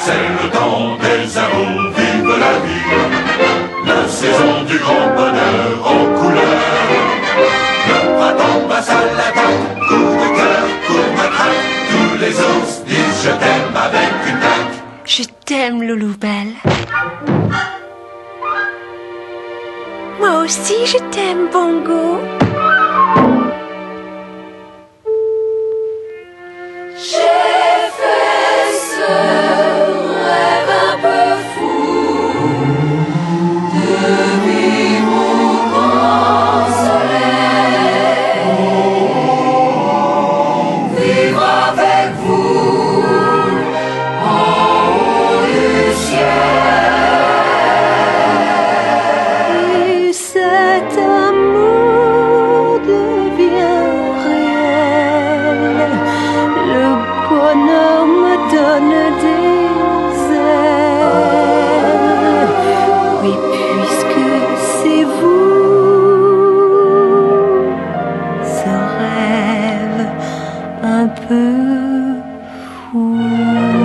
C'est le temps des amours, vive la vie, la saison du grand bonheur en couleur. Le printemps passe à l'attaque, coup de cœur, coup de matraque, tous les ours disent je t'aime avec une claque. Je t'aime, Loulou Belle. Moi aussi, je t'aime, Bongo. J'ai fait ce rêve un peu fou de vivre au grand soleil, vivre avec vous en haut du ciel. Et cet amour devient réel. Le bonheur me donne des ailes. Oui, puisque c'est vous, ce rêve un peu fou.